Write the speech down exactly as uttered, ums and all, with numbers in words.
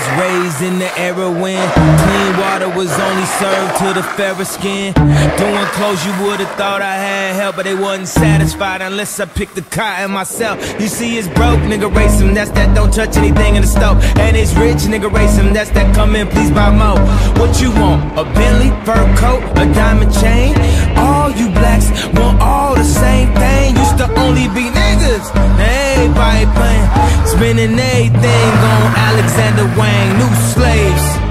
was raised in the era when clean water was only served to the fairer skin. Doing clothes you would've thought I had help, but they wasn't satisfied unless I picked the cotton myself. You see it's broke, nigga race him, that's that don't touch anything in the stove. And it's rich, nigga race him, that's that come in, please buy more. What you want, a Bentley, fur coat, a diamond chain? All you blacks want all the same thing. Used to only be niggas, everybody playing, spending everything on Alexander Wang, new slaves.